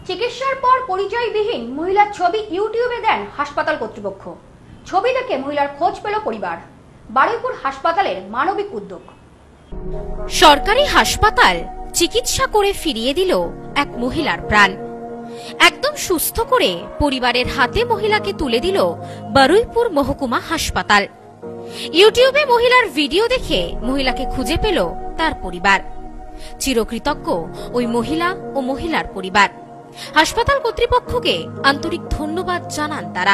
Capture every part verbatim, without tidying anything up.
চিকিৎসার পর পরিচয়বিহীন মহিলার ছবি ইউটিউবে দেন হাসপাতাল কর্তৃপক্ষ। ছবি দেখে মহিলার খোঁজ পেল পরিবার। বারুইপুর হাসপাতালের মানবিক উদ্যোগ। সরকারি হাসপাতাল চিকিৎসা করে ফিরিয়ে দিল এক মহিলার প্রাণ। একদম সুস্থ করে পরিবারের হাতে মহিলাকে তুলে দিল বারুইপুর মহকুমা হাসপাতাল। ইউটিউবে মহিলার ভিডিও দেখে মহিলাকে খুঁজে পেল তার পরিবার। চিরকৃতজ্ঞ ওই মহিলা ও মহিলার পরিবার। হাসপাতাল কর্তৃপক্ষকে আন্তরিক ধন্যবাদ জানান তারা।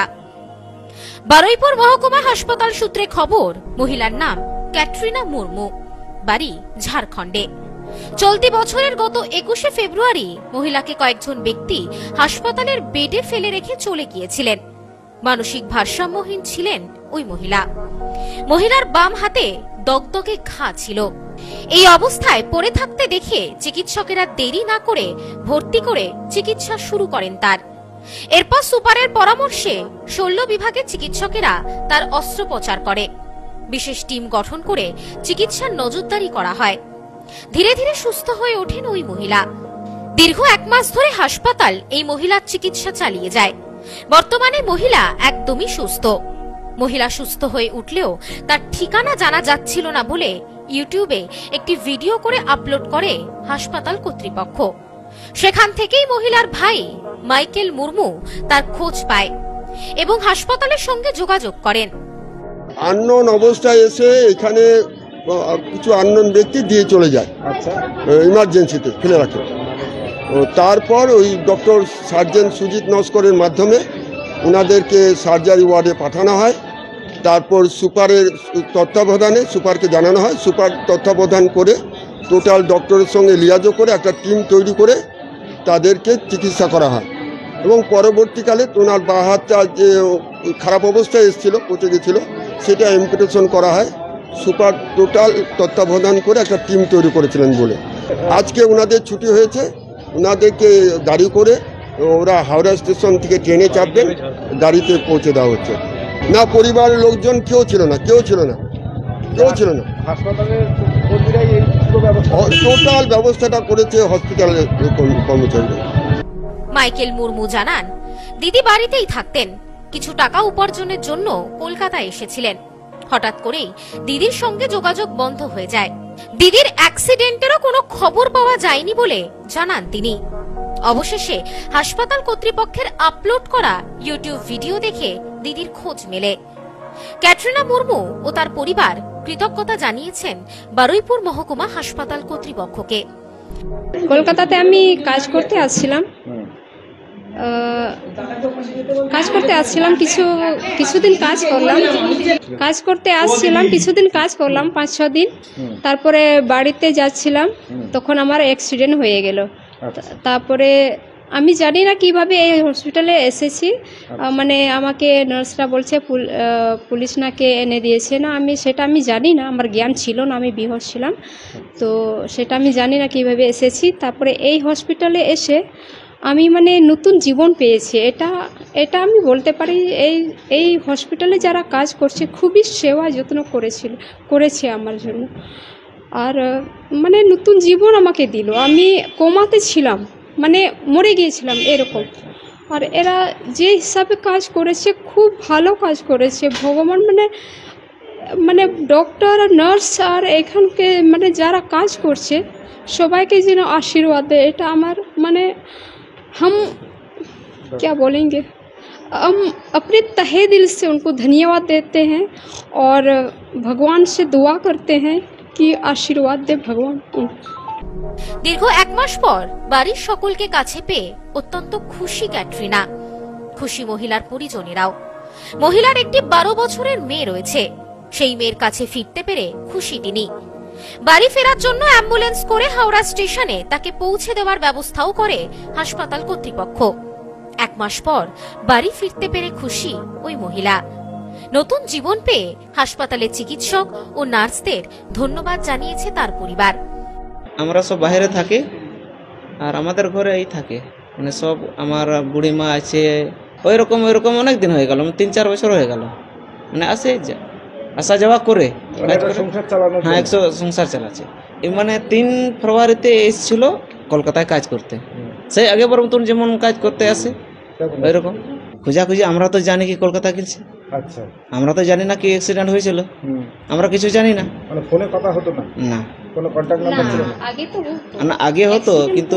বারুইপুর মহকুমা হাসপাতাল সূত্রে খবর, মহিলার নাম ক্যাটরিনা মুর্মু, বাড়ি ঝাড়খণ্ডে। চলতি বছরের গত একুশে ফেব্রুয়ারি মহিলাকে কয়েকজন ব্যক্তি হাসপাতালের বেডে ফেলে রেখে চলে গিয়েছিলেন। মানসিক ভারসাম্যহীন ছিলেন ওই মহিলা। মহিলার বাম হাতে দগদগে ঘা ছিল। এই অবস্থায় পড়ে থাকতে দেখে চিকিৎসকেরা দেরি না করে ভর্তি করে চিকিৎসা শুরু করেন তার। এরপর সুপারের পরামর্শে শল্য বিভাগের চিকিৎসকেরা তার অস্ত্রোপচার করে। বিশেষ টিম গঠন করে চিকিৎসার নজরদারি করা হয়। ধীরে ধীরে সুস্থ হয়ে ওঠেন ওই মহিলা। দীর্ঘ এক মাস ধরে হাসপাতাল এই মহিলার চিকিৎসা চালিয়ে যায়। বর্তমানে মহিলা একদমই সুস্থ। মহিলা সুস্থ হয়ে উঠলেও তার ঠিকানা জানা যাচ্ছিল না বলে ইউটিউবে একটি ভিডিও করে আপলোড করে হাসপাতাল কর্তৃপক্ষ। সেখান থেকেই মহিলার ভাই মাইকেল মুর্মু তার খোঁজ পায় এবং হাসপাতালের সঙ্গে যোগাযোগ করেন। আননোন অবস্থায় এসে এখানে কিছু আননোন ব্যক্তি দিয়ে চলে যায়, আচ্ছা, ইমার্জেন্সিতে ফেলে রাখে। তারপর ওই ডক্টর সার্জন সুজিত নস্করের মাধ্যমে ওনাদেরকে সার্জারি ওয়ার্ডে পাঠানো হয়। তারপর সুপারের তত্ত্বাবধানে সুপারকে জানানো হয়। সুপার তত্ত্বাবধান করে টোটাল ডক্টরের সঙ্গে লিয়াজো করে একটা টিম তৈরি করে তাদেরকে চিকিৎসা করা হয়। এবং পরবর্তীকালে ওনার বা হাতটা যে খারাপ অবস্থায় এসেছিল, পচে গেছিলো, সেটা অ্যাম্পুটেশন করা হয়। সুপার টোটাল তত্ত্বাবধান করে একটা টিম তৈরি করেছিলেন বলে আজকে ওনাদের ছুটি হয়েছে। ওনাদেরকে গাড়ি করে ওরা হাওড়া স্টেশন থেকে ট্রেনে চাপবেন, গাড়িতে পৌঁছে দেওয়া হচ্ছে। না, পরিবারের লোকজন কেউ ছিল না, কেউ ছিল না, কেউ ছিল না। টোটাল ব্যবস্থাটা করেছে হসপিটালের কর্মচারীরা। মাইকেল মুর্মু জানান, দিদি বাড়িতেই থাকতেন। কিছু টাকা উপার্জনের জন্য কলকাতায় এসেছিলেন। হঠাৎ করেই দিদির সঙ্গে যোগাযোগ বন্ধ হয়ে যায়। দিদির অ্যাক্সিডেন্টেরও কোনো খবর পাওয়া যায়নি বলে জানান তিনি। অবশেষে হাসপাতাল কর্তৃপক্ষের আপলোড করা ইউটিউব ভিডিও দেখে দিদির খোঁজ মেলে। ক্যাটরিনা মুর্মু ও তার পরিবার কৃতজ্ঞতা জানিয়েছেন বারুইপুর মহকুমা হাসপাতাল কর্তৃপক্ষকে। কলকাতাতে আমি কাজ করতে আসছিলাম কাজ করতে আসছিলাম কিছু কিছুদিন কাজ করলাম কাজ করতে আসছিলাম কিছুদিন কাজ করলাম পাঁচ ছ দিন। তারপরে বাড়িতে যাচ্ছিলাম, তখন আমার অ্যাক্সিডেন্ট হয়ে গেল। তারপরে আমি জানি না কিভাবে এই হসপিটালে এসেছি। মানে আমাকে নার্সরা বলছে পুলিশ নাকে এনে দিয়েছে না, আমি সেটা আমি জানি না, আমার জ্ঞান ছিল না, আমি বিহস ছিলাম। তো সেটা আমি জানি না কিভাবে এসেছি। তারপরে এই হসপিটালে এসে আমি মানে নতুন জীবন পেয়েছি। এটা এটা আমি বলতে পারি, এই এই হসপিটালে যারা কাজ করছে খুবই সেবা যত্ন করেছিল করেছে আমার জন্য। আর মানে নতুন জীবন আমাকে দিল। আমি কোমাতে ছিলাম, মানে মরে গিয়েছিলাম এরকম। আর এরা যে হিসাবে কাজ করেছে খুব ভালো কাজ করেছে। ভগবান মানে মানে ডক্টর আর নার্স আর এখানকে মানে যারা কাজ করছে সবাইকে যেন আশীর্বাদ দেয়। এটা আমার মানে हम क्या बोलेंगे, हम अपने तहे दिल से उनको धन्यवाद देते हैं और भगवान से दुआ करते हैं कि आशीर्वाद दे भगवान। দীর্ঘ এক মাস পর বাড়ির সকলকে কাছে পেয়ে অত্যন্ত খুশি ক্যাটরিনা, খুশি মহিলার পরিজনেরাও। মহিলার একটি বারো বছরের মেয়ে রয়েছে। সেই মেয়ের কাছে ফিরতে পেরে খুশি তিনি। বাড়ি ফেরার জন্য অ্যাম্বুলেন্স করে হাওড়া স্টেশনে তাকে পৌঁছে দেওয়ার ব্যবস্থাও করে হাসপাতাল কর্তৃপক্ষ। এক মাস পর বাড়ি ফিরতে পেরে খুশি ওই মহিলা। নতুন জীবন পেয়ে হাসপাতালের চিকিৎসক ও নার্সদের ধন্যবাদ জানিয়েছে তার পরিবার। আমরা সব বাইরে থাকি আর আমাদের ঘরে এই থাকে, মানে সব আমার বুড়ি মা আছে। ওই রকম ওই রকম অনেক দিন হয়ে গেল, তিন চার বছর হয়ে গেল, মানে আসে আসা যাওয়া করে হ্যাঁ একশো সংসার চালাচ্ছে। মানে তিন ফেব্রুয়ারিতে এসেছিল কলকাতায় কাজ করতে। সেই আগে বরং মতন যেমন কাজ করতে আসে ওইরকম খোঁজাখুঁজি। আমরা তো জানি কি কলকাতা গেছে, আচ্ছা, আমরা তো জানি না কি অ্যাক্সিডেন্ট হয়েছিল, হুম, আমরা কিছু জানি না। মানে ফোনে কথা হতো না, না কোনো কন্ট্যাক্ট নাম্বার ছিল না? আগে তো হতো। না, আগে হতো, কিন্তু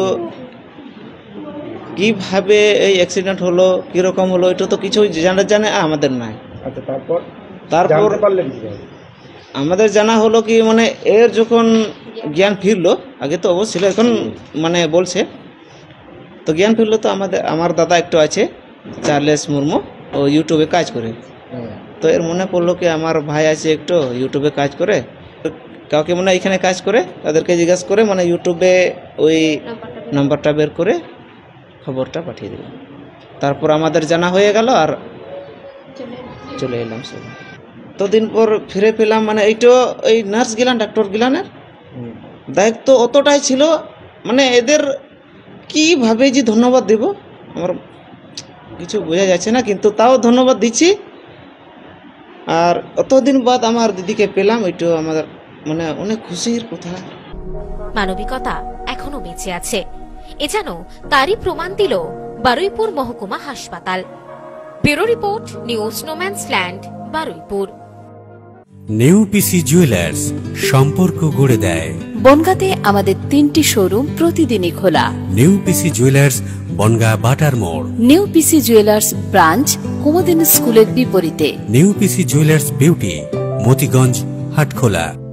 কিভাবে এই অ্যাক্সিডেন্ট হলো, কিরকম হলো, এটা তো কিছু জানা জানে আমাদের নাই। আচ্ছা, তারপর তারপর জানতে পারলেন কিভাবে? আমাদের জানা হলো কি মানে এর যখন জ্ঞান ফিরলো, আগে তো অবশ্যই ছিল, এখন মানে বলছে তো জ্ঞান ফিরলো, তো আমাদের আমার দাদা একটু আছে চার্লেস মুর্মু, ও ইউটিউবে কাজ করে। হুম, তো এর মনে পড়লো কি আমার ভাই আছে একটু ইউটিউবে কাজ করে, তো কাউকে মানে এখানে কাজ করে তাদেরকে জিজ্ঞাসা করে মানে ইউটিউবে ওই নাম্বারটা বের করে খবরটা পাঠিয়ে দিলাম। তারপর আমাদের জানা হয়ে গেল আর চলে এলাম সব। তো দিন পর ফিরে পেলাম, মানে এইটো এই নার্স গিলান ডাক্তার গিলানের হুম, দায়িত্ব অতটাই ছিল, মানে এদের কিভাবে যে ধন্যবাদ দেব আমার কিছু বোঝা যাচ্ছে না, কিন্তু তাও ধন্যবাদ দিচ্ছি। আর অতদিন বাদ আমার দিদিকে পেলাম, ওইটা আমাদের মানে অনেক খুশির কথা। মানবিকতা এখনো বেঁচে আছে, এ যেন তারই প্রমাণ দিল বারুইপুর মহকুমা হাসপাতাল। ব্যুরো রিপোর্ট, নিউজ স্নোম্যান্স ল্যান্ড, বারুইপুর। নিউ পিসি জুয়েলার্স, সম্পর্ক গড়ে দেয়। বনগাঁতে আমাদের তিনটি শোরুম প্রতিদিনই খোলা। নিউ পিসি জুয়েলার্স, বনগাঁ বাটার মোড়। New PC jewellers branch Kumudini স্কুলের বিপরীতে। New PC jewellers beauty, Matiganj, Hatkhola.